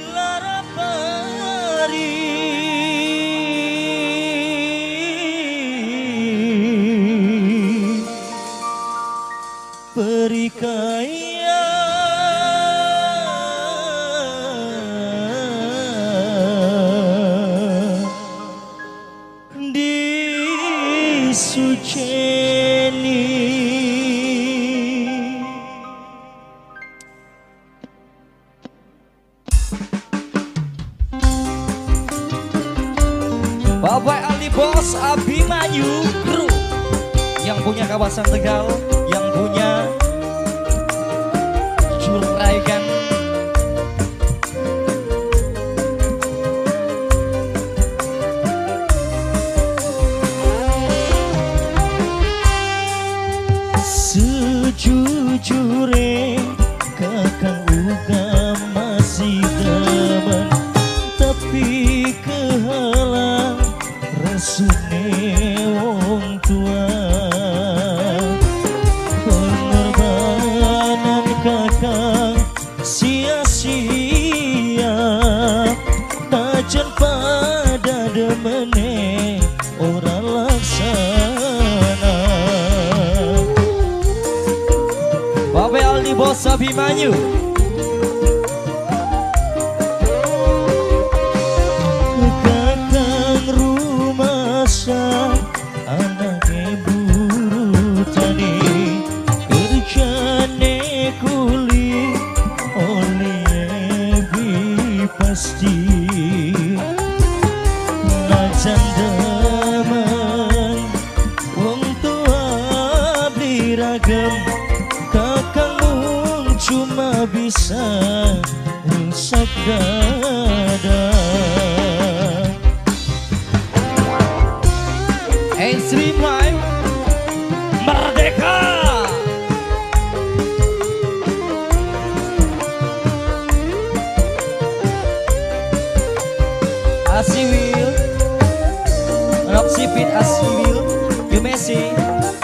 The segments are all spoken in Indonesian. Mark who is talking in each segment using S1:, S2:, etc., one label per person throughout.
S1: lara pari perikaya di suceni. Bapak Ali Bos Abimanyu Kru yang punya kawasan Tegal, yang punya Curaikan, sejujure kakang uga masih teman, tapi kehalang resune wong tua. Pengorbanan kakang sia-sia, najan pada demene ora laksana. Bapak Aldi Bos Abimanyu, kakang rumasa anake buru tani, kerjane kuli oleh pasti. Najan demen wong tua biragam, kakang mung cuma bisa rusak dada. Extreme Life Merdeka. Asiwil Roxy Fit Asiwil You Messi.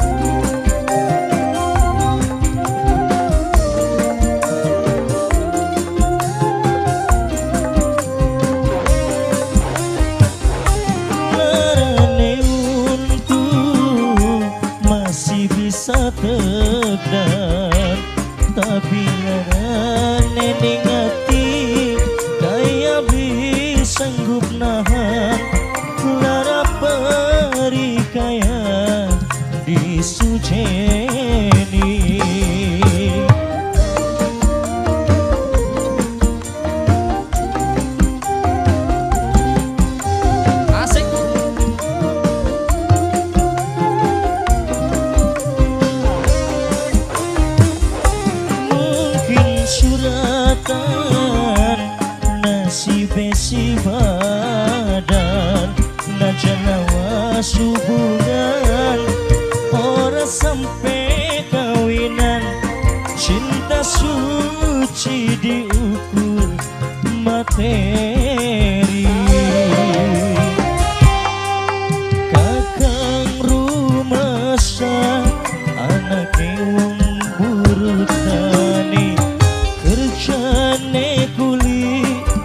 S1: Bisa tegar, tapi larane ning ati kaya bisa sanggup nahan lara perikaya disujeni. Suratan nasibe si badan, najan awas hubungan ora sampai kawinan. Cinta suci diukur materi. Kakang rumasa anake wong buru tani, kerjane kuli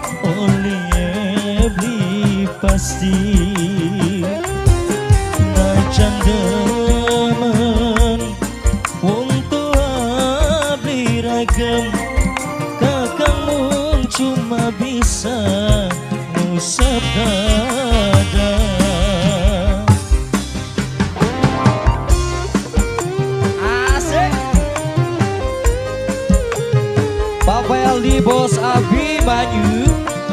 S1: oleh beli pasti. Najan demen wong tua biragam, kakang mung cuma bisa ngusap dada. Bapak Aldi Bos Abimanyu,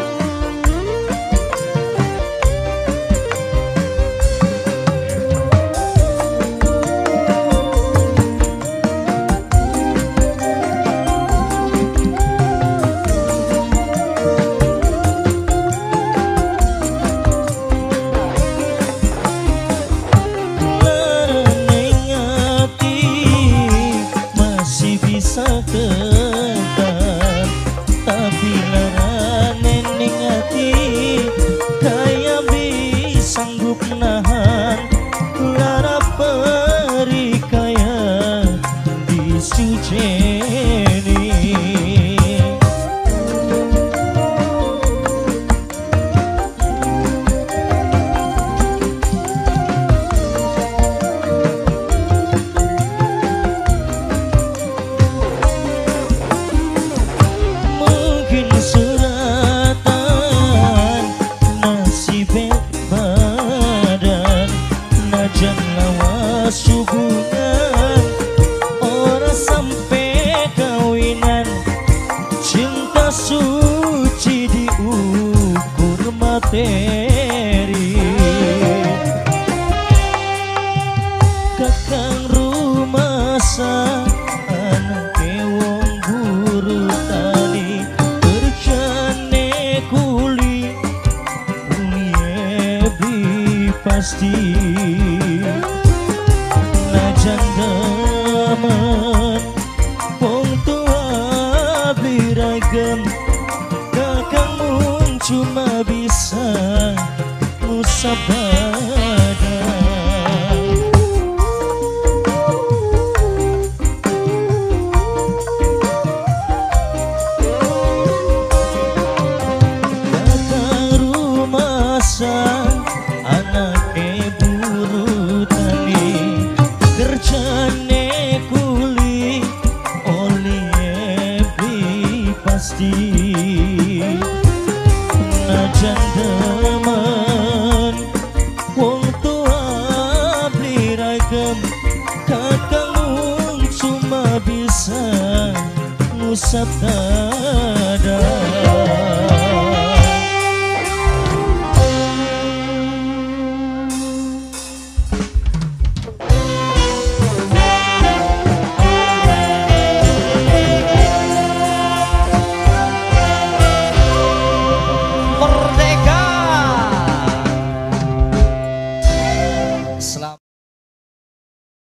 S1: larane ati masih bisa tegar, tapi larane beri kakang rumasa anake wong buru tani kerjane kuli ebi pasti najan demen wong tua biragam kakang mung cuma bisa musabada kakang rumasa anake buru tani kerjane kuli oli ebi pasti najan demen wong tua beli ragam kakang mung cuma bisa ngusap